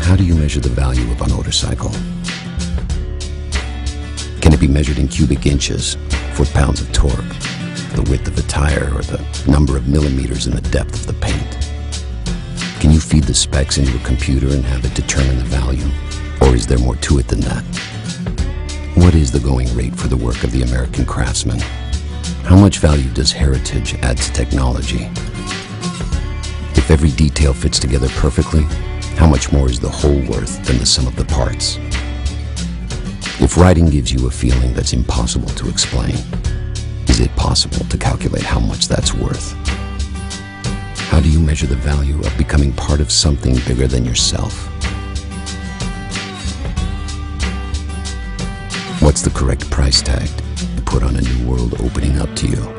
How do you measure the value of a motorcycle? Can it be measured in cubic inches, foot-pounds of torque, the width of a tire, or the number of millimeters in the depth of the paint? Can you feed the specs into a computer and have it determine the value? Or is there more to it than that? What is the going rate for the work of the American craftsman? How much value does heritage add to technology? If every detail fits together perfectly, how much more is the whole worth than the sum of the parts? If writing gives you a feeling that's impossible to explain, is it possible to calculate how much that's worth? How do you measure the value of becoming part of something bigger than yourself? What's the correct price tag to put on a new world opening up to you?